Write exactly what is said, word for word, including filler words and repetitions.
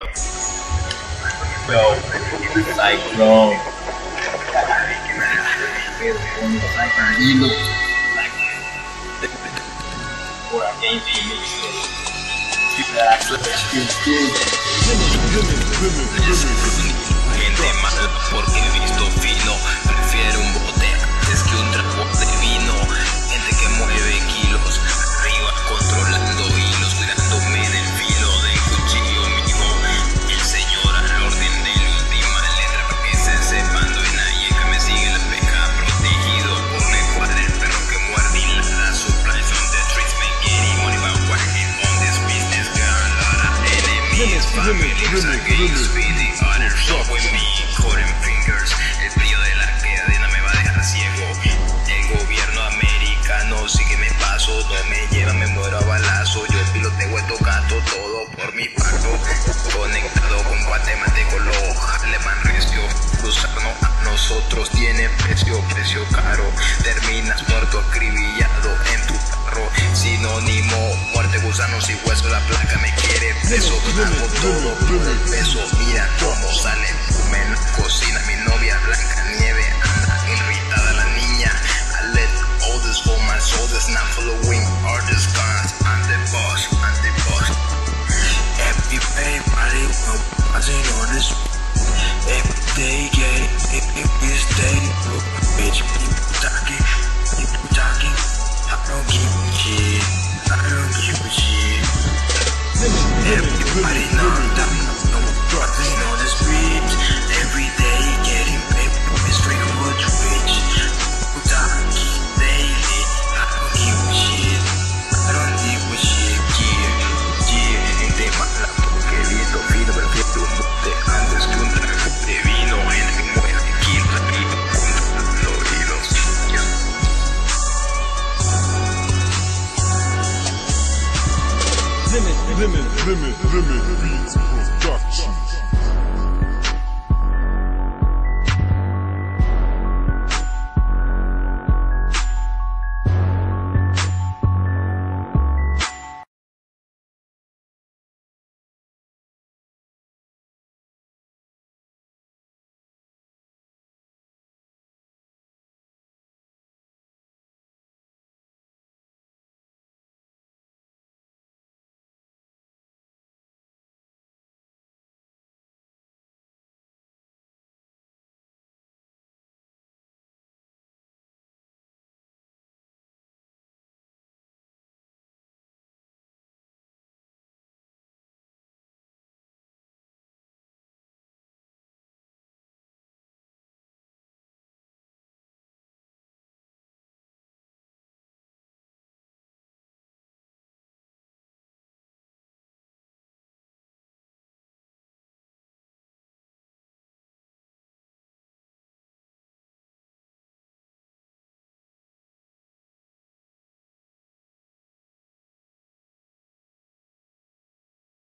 Yo, like, bro. Hilo. Por aquí en Gente mala porque he visto fino. Prefiero un bote antes que un trago de vino. Gente que mueve kilos, arriba controlando hilos, cuidándome del filo del cuchillo mío. El señor al orden de la última letra para que se sepan. No hay nadie que me sigue la pesca, protegido por mi cuadra. El perro que muerde y ladra. Supply from the streets, been getting money by working on this business. Got a lot of enemies, families against me. The others so with me, cutting fingers. El brillo de la cadena me va a dejar ciego. El gobierno americano sí que me paso, no me lleva, me muero a balazo. Yo piloteo esto, gasto todo por mi pago. Conectado con guatemalteco, lo alemán recio. Cruzarnos a nosotros tiene precio, precio caro. Terminas muerto acribillado en tu carro. Sinónimo, muerte, gusanos y hueso. La placa me quiere preso. Hago todo por el peso. Mira cómo sale fume en la cocina. Mi novia Blanca Nieve anda irritada la niña. I let all this for my soldiers not following orders. Cause I'm the boss, I'm the boss. Everybody watching on this. Every day, yeah, every day. Bitch, people talking, people talking. I don't give a shit, I don't give a shit. Everybody know that I'm watching on the streets. Every day getting paper, it's straight hood rich. People talking daily, I don't give a shit, I don't give a shit. Yeah, yeah, gente mala porque he visto fino, prefiero un bote antes que un trago de vino. Gente que mueve kilos arriba contra los hilos. Limit, limit, limit, limit beats production.